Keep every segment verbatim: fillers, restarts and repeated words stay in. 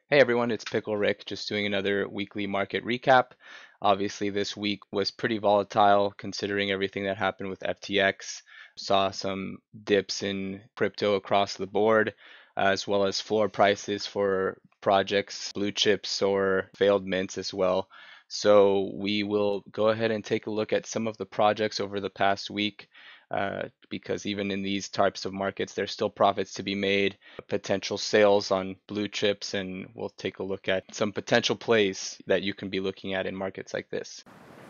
Hey everyone, it's PickleR1ck just doing another weekly market recap. Obviously, this week was pretty volatile considering everything that happened with F T X. Saw some dips in crypto across the board, as well as floor prices for projects, blue chips, or failed mints as well. So, we will go ahead and take a look at some of the projects over the past week. Uh, because even in these types of markets, there's still profits to be made, potential sales on blue chips, and we'll take a look at some potential plays that you can be looking at in markets like this.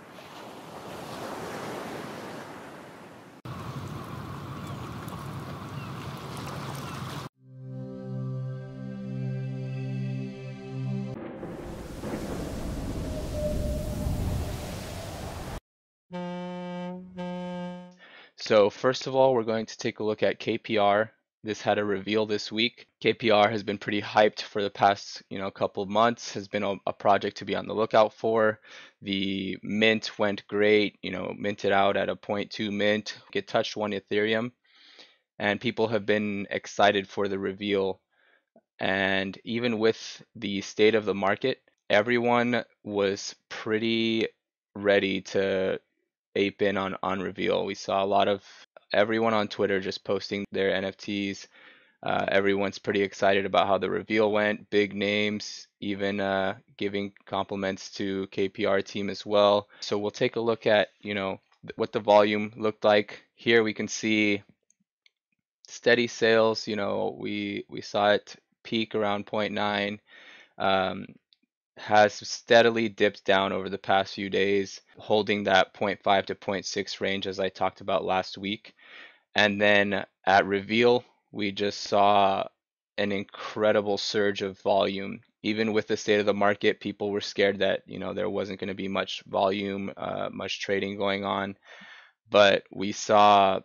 So first of all, we're going to take a look at K P R. This had a reveal this week. K P R has been pretty hyped for the past, you know, couple of months, has been a, a project to be on the lookout for. The mint went great, you know, minted out at a zero point two mint, it touched one Ethereum, and people have been excited for the reveal. And even with the state of the market, everyone was pretty ready to ape in on on reveal. We saw a lot of everyone on Twitter just posting their N F Ts. Uh, everyone's pretty excited about how the reveal went. Big names, even uh, giving compliments to K P R team as well. So we'll take a look at, you know, what the volume looked like. Here we can see steady sales. You know, we we saw it peak around zero point nine. Um, has steadily dipped down over the past few days, holding that zero point five to zero point six range as I talked about last week. And then at reveal, we just saw an incredible surge of volume. Even with the state of the market, people were scared that, you know, there wasn't going to be much volume, uh, much trading going on. But we saw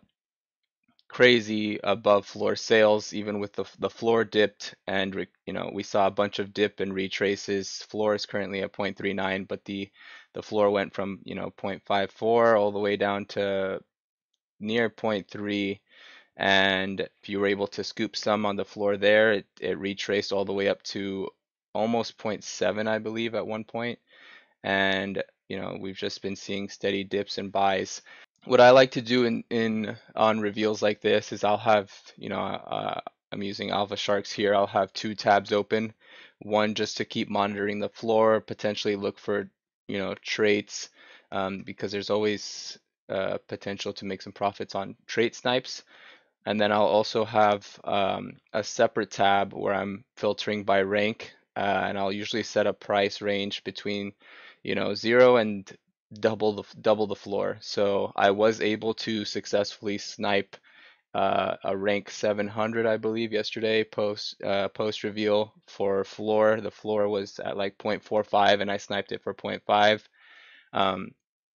crazy above floor sales, even with the the floor dipped, and you know, we saw a bunch of dip and retraces. Floor is currently at zero point three nine, but the the floor went from, you know, zero point five four all the way down to near zero point three. And if you were able to scoop some on the floor there, it, it retraced all the way up to almost zero point seven, I believe, at one point. And you know, we've just been seeing steady dips and buys. What I like to do in in on reveals like this is I'll have, you know, uh, I'm using Alpha Sharks here. I'll have two tabs open, one just to keep monitoring the floor, potentially look for, you know, traits, um, because there's always uh, potential to make some profits on trait snipes. And then I'll also have um, a separate tab where I'm filtering by rank, uh, and I'll usually set a price range between, you know, zero and double the double the floor. So I was able to successfully snipe uh, a rank seven hundred, I believe, yesterday post uh, post reveal for floor. The floor was at like zero point four five, and I sniped it for zero point five. Um,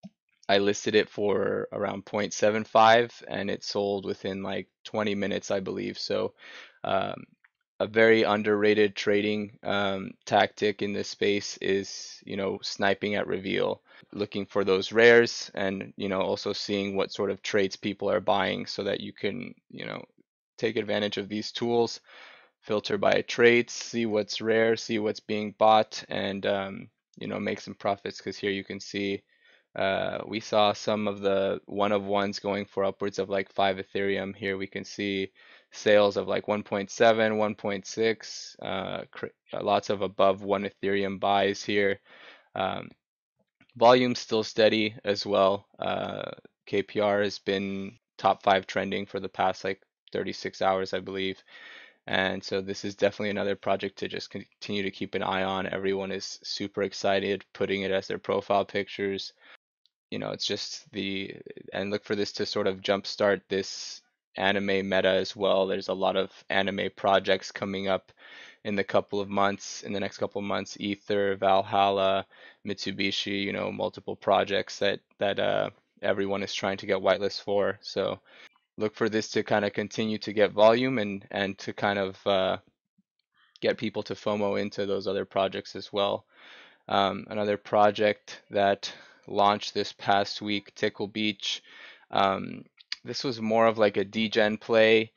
I listed it for around zero point seven five, and it sold within like twenty minutes, I believe. So, um, a very underrated trading um, tactic in this space is, you know, sniping at reveal, looking for those rares, and, you know, also seeing what sort of traits people are buying so that you can, you know, take advantage of these tools, filter by traits, see what's rare, see what's being bought, and, um, you know, make some profits. Because here you can see uh, we saw some of the one of ones going for upwards of like five Ethereum. Here we can see sales of like one point seven, one point six, uh, lots of above one Ethereum buys here. Um, Volume still steady as well. Uh, K P R has been top five trending for the past like thirty-six hours, I believe. And so this is definitely another project to just continue to keep an eye on. Everyone is super excited, putting it as their profile pictures. You know, it's just the, and look for this to sort of jumpstart this anime meta as well. There's a lot of anime projects coming up in the couple of months, in the next couple of months, Ether, Valhalla, Mitsubishi, you know, multiple projects that that uh, everyone is trying to get whitelist for. So look for this to kind of continue to get volume and and to kind of uh, get people to FOMO into those other projects as well. Um, another project that launched this past week, Tickle Beach. Um, this was more of like a degen play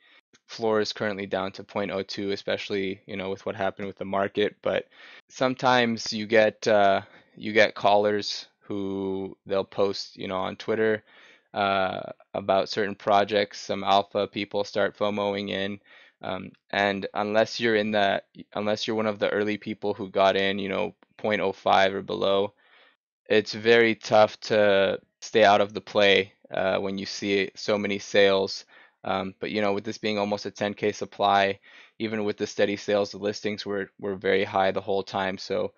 floor is currently down to zero point zero two, especially, you know, with what happened with the market. But sometimes you get uh, you get callers who they'll post, you know, on Twitter uh, about certain projects. Some alpha people start FOMOing in, um, and unless you're in that, unless you're one of the early people who got in, you know, zero point zero five or below, it's very tough to stay out of the play uh, when you see so many sales. Um, but you know, with this being almost a ten K supply, even with the steady sales, the listings were were very high the whole time. So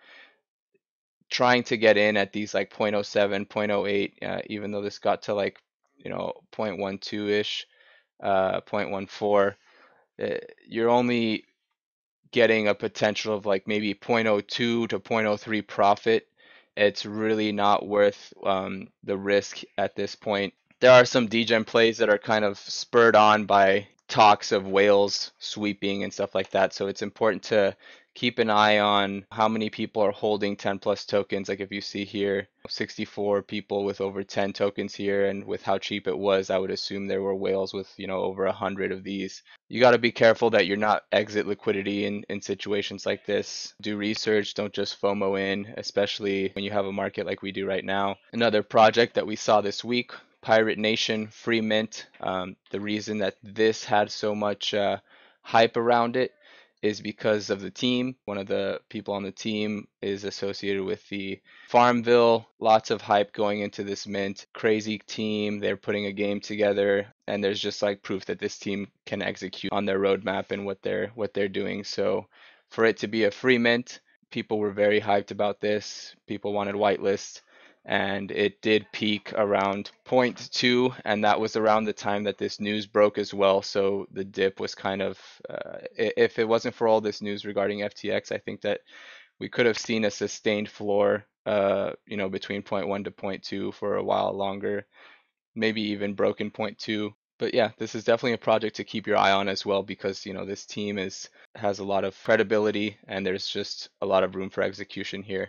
trying to get in at these like zero point zero seven, zero point zero eight, uh, even though this got to like, you know, zero point one two-ish, uh, zero point one four, uh, you're only getting a potential of like maybe zero point zero two to zero point zero three profit. It's really not worth um, the risk at this point. There are some degen plays that are kind of spurred on by talks of whales sweeping and stuff like that. So it's important to keep an eye on how many people are holding ten plus tokens. Like if you see here, sixty-four people with over ten tokens here, and with how cheap it was, I would assume there were whales with, you know, over a hundred of these. You got to be careful that you're not exit liquidity in, in situations like this. Do research, don't just FOMO in, especially when you have a market like we do right now. Another project that we saw this week, Pirate Nation, Free Mint. Um, the reason that this had so much uh, hype around it is because of the team. One of the people on the team is associated with the Farmville. Lots of hype going into this mint. Crazy team. They're putting a game together, and there's just like proof that this team can execute on their roadmap and what they're what they're doing. So for it to be a free mint, people were very hyped about this. People wanted whitelist, and it did peak around zero point two, and that was around the time that this news broke as well. So the dip was kind of, uh, if it wasn't for all this news regarding F T X, I think that we could have seen a sustained floor, uh, you know, between zero point one to zero point two for a while longer, maybe even broken zero point two. But yeah, this is definitely a project to keep your eye on as well, because you know this team is has a lot of credibility, and there's just a lot of room for execution here.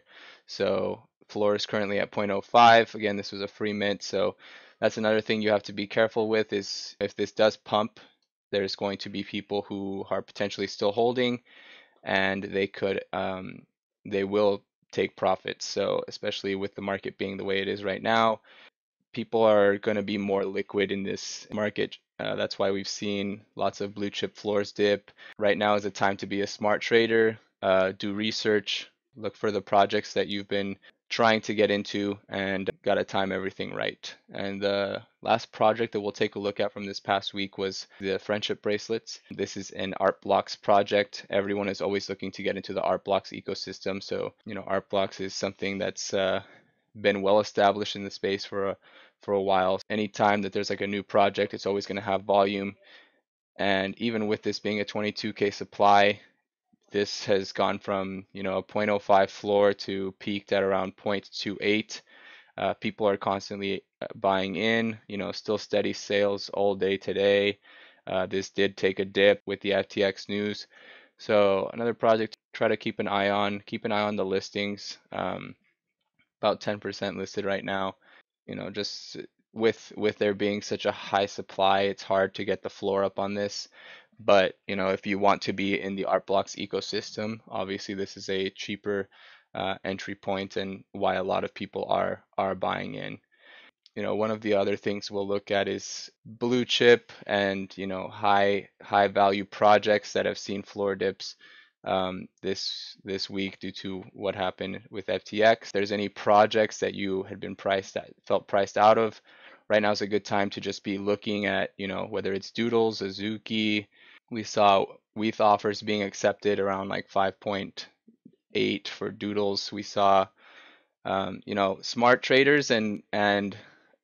So floor is currently at zero point zero five. Again, this was a free mint, so that's another thing you have to be careful with, is if this does pump, there's going to be people who are potentially still holding, and they could um, they will take profits. So especially with the market being the way it is right now, people are going to be more liquid in this market. Uh, that's why we've seen lots of blue chip floors dip. Right now is a time to be a smart trader. Uh, do research, look for the projects that you've been trying to get into, and got to time everything right. And the last project that we'll take a look at from this past week was the friendship bracelets. This is an Art Blocks project. Everyone is always looking to get into the Art Blocks ecosystem. So, you know, Art Blocks is something that's uh, been well established in the space for a for a while. Anytime that there's like a new project, it's always going to have volume. And even with this being a twenty-two K supply, this has gone from, you know, a zero point zero five floor to peaked at around zero point two eight. Uh, people are constantly uh, buying in, you know, still steady sales all day today. Uh, this did take a dip with the F T X news. So another project to try to keep an eye on, keep an eye on the listings. Um, about ten percent listed right now. You know, just with with there being such a high supply, it's hard to get the floor up on this. But, you know, if you want to be in the Art Blocks ecosystem, obviously this is a cheaper uh, entry point, and why a lot of people are are buying in. You know, one of the other things we'll look at is blue chip and, you know, high high value projects that have seen floor dips um, this this week due to what happened with F T X. If there's any projects that you had been priced at, felt priced out of, right now is a good time to just be looking at, you know, whether it's Doodles, Azuki. We saw W E T H offers being accepted around like five point eight for Doodles. We saw, um, you know, smart traders and and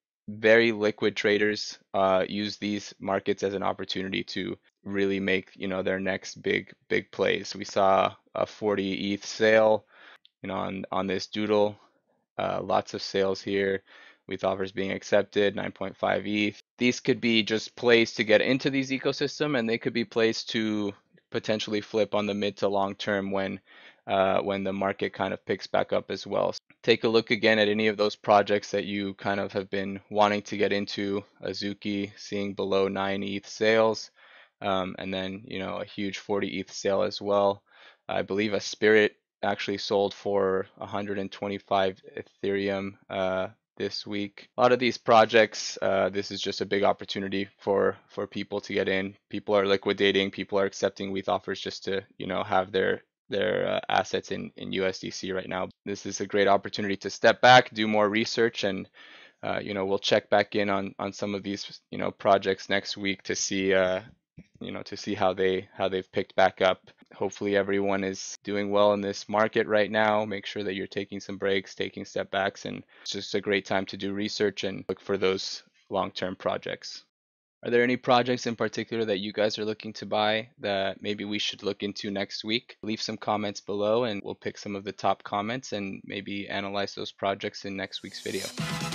very liquid traders uh, use these markets as an opportunity to really make, you know, their next big big plays. We saw a forty E T H sale, you know, on on this doodle. Uh, lots of sales here with offers being accepted, nine point five E T H. These could be just plays to get into these ecosystem, and they could be plays to potentially flip on the mid to long term when uh, when the market kind of picks back up as well. Take a look again at any of those projects that you kind of have been wanting to get into. Azuki seeing below nine E T H sales. Um, and then, you know, a huge forty E T H sale as well. I believe a Spirit actually sold for one hundred twenty-five Ethereum uh, this week. A lot of these projects, uh, this is just a big opportunity for for people to get in. People are liquidating, people are accepting E T H offers just to, you know, have their their uh, assets in in U S D C right now. This is a great opportunity to step back, do more research, and uh, you know, we'll check back in on on some of these, you know, projects next week to see uh, you know, to see how they how they've picked back up. Hopefully everyone is doing well in this market right now. Make sure that you're taking some breaks, taking step backs, and it's just a great time to do research and look for those long-term projects. Are there any projects in particular that you guys are looking to buy that maybe we should look into next week? Leave some comments below and we'll pick some of the top comments and maybe analyze those projects in next week's video.